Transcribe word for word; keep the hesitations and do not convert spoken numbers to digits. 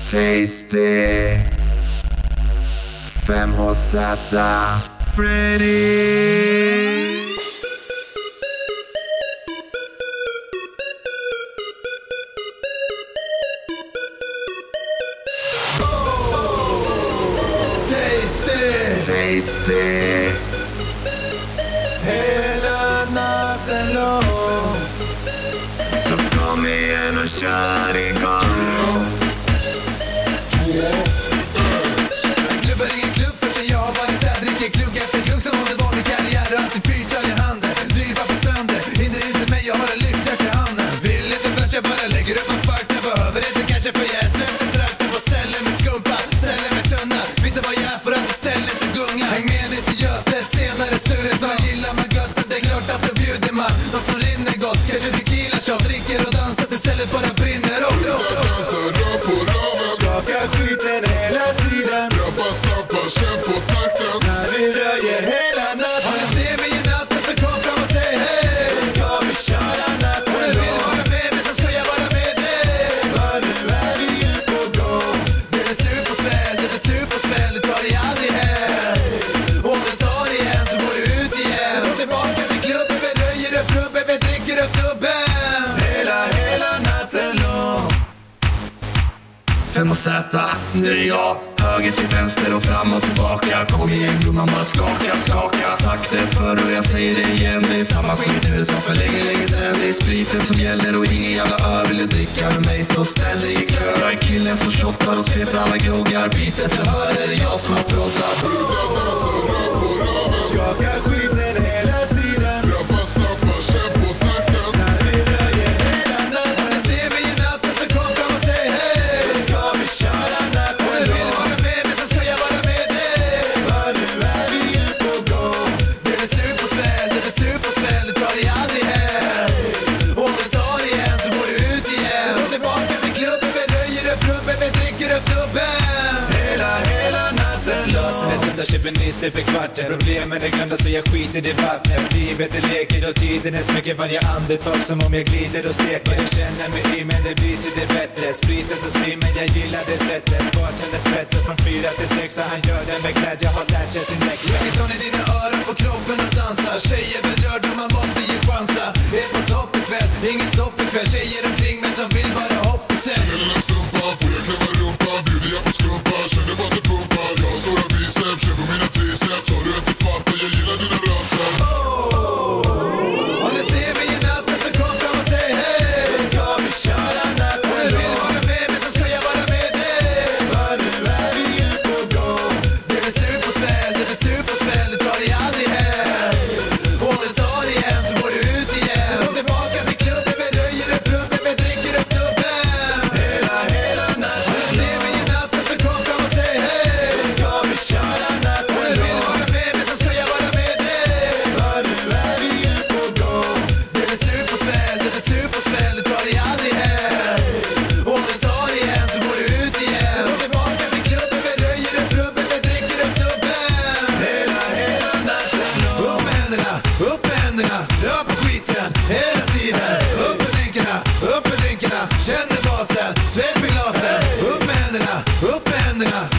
Tasty fem H Z Fredi. Tasty Hela natten lång. Så kom igen och kör igång. Klubbar ingen klubb förrän jag har varit där. Dricker klugg efter klugg som om det var min karriär. Och alltid fyrtal i handen, driva på stranden. Hinder inte mig, jag har en lyft efter handen. Vill inte flash, jag bara lägger upp en fakta. Behöver inte kanske för jag är efter trakten. På ställen med skumpa, ställen med tunna. Vet inte vad jag är för att stället och gunga. Häng med ner till Götet, senare sturet. Vad gillar man götten, det är klart att då bjuder man något som rinner gott, kanske tequila shot. Dricker och dansar istället bara brinner upp. Dansar rör på raven, skakar skiten hela tiden. grabbar stappar, känn på takten. När vi röjer hela natten. Har jag ser mig i natten så kom fram och säg hej. Så ska vi köra natten. Om du vill vara med mig så ska jag vara med dig. För nu är vi ju på gång. Det är supersväll, det är supersväll. Du tar dig aldrig hem. Om du tar dig hem så går du ut igen. Och tillbaka till klubben, vi röjer upp klubben, vi dricker upp klubben. Hela, hela natten lång. Fem och Z, det är jag. Höger till vänster och fram och tillbaka. Kom igen gumman, bara skaka, skaka. Sagt det förr och jag säger det igen. Det är samma skit nu som för länge, länge sen. Det är spriten som gäller och ingen jävla öl vill dricka med mig. Så ställ dig i kö. Jag är killen som shottar och sveper alla groggar. Bitet jag hör, är det jag som har pratat. Dansar rör på raven, Skakar skiten hela tiden. grabbar stappar, känn på takten. När vi röjer hela natten. Har jag ser mig i natten så kom fram och säg hej. Så ska vi köra natten. Om du vill vara med mig så ska jag vara med dig. För nu är vi ju på gång. Det är supersväll, det är supersväll. Du tar dig aldrig hem. Om du tar dig hem så går du ut igen. Och tillbaka till klubben, vi röjer upp klubben, vi dricker upp klubben. Hela, hela natten lång. Ett enda kibbenist är per kvarten. Problemen är glömda så jag skiter i vattnet. Livet är leker och tiden är smycker varje andetag som om jag glider och steker. Jag känner mig i men det blir till det bättre. Spriten så slim men jag gillar det sättet. Bartender spetsar från fyra till sex och han gör den med glädje, har lärt sig sin läxa. Reggaeton i dina öron, på kroppen och dansa. Tjejer berörd och man måste ge chansa. Är på topp ikväll, ingen stopp ikväll. Tjejer omkring mig som vill bara hoppa sen. Hela strumpa, får jag klämma rumpa. Bjuder jag på skumpa, känner bara sig pumpa. Jag har stora biceps, känn på mina triceps. Har du inte fattat, jag gillar dina rötter. Om du ser mig i natten så kom fram och säg hej. Så ska vi köra natten. Om du vill vara med mig så ska jag vara med dig. För nu är vi ju på gång. Det är supersväll, det är supersväll. Du tar dig aldrig hem. Om du tar dig hem så går du ut igen. Kom tillbaka till klubben, vi röjer upp klubben, vi dricker upp klubben. Hela, hela natten. Om du ser mig i natten så kom fram och säg hej. Så ska vi köra natten. Om du vill vara med mig så ska jag vara med dig. För nu är vi ju på gång. Det är supersväll, det är supersväll. Du tar dig aldrig hem. Om du tar dig hem så går du ut igen. Kom tillbaka till klubben, vi röjer upp klubben, vi dricker upp klubben. Hela, hela natten lång. Upp med händerna, upp med händerna. Rör på skiten hela tiden. Upp med drinkarna, upp med drinkarna. Känner basen, svepp i glasen. Upp med händerna, upp med händerna.